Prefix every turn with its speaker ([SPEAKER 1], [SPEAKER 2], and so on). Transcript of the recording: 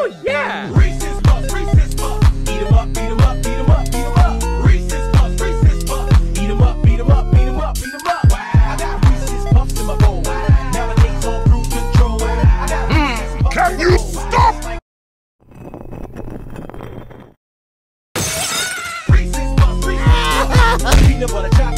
[SPEAKER 1] Oh yeah!
[SPEAKER 2] Reese's Puffs, Reese's Puffs. Eat 'em up, beat 'em up, beat 'em up, beat 'em up. Reese's Puffs, Reese's Puffs. Eat 'em up, beat 'em up, beat 'em up, beat 'em up. I got Reese's Puffs in my bowl. Nowadays on cruise control. I got Reese's Puffs.
[SPEAKER 3] Can you stop?
[SPEAKER 2] Reese's Puffs, Reese's Puffs. Peanut butter chocolate.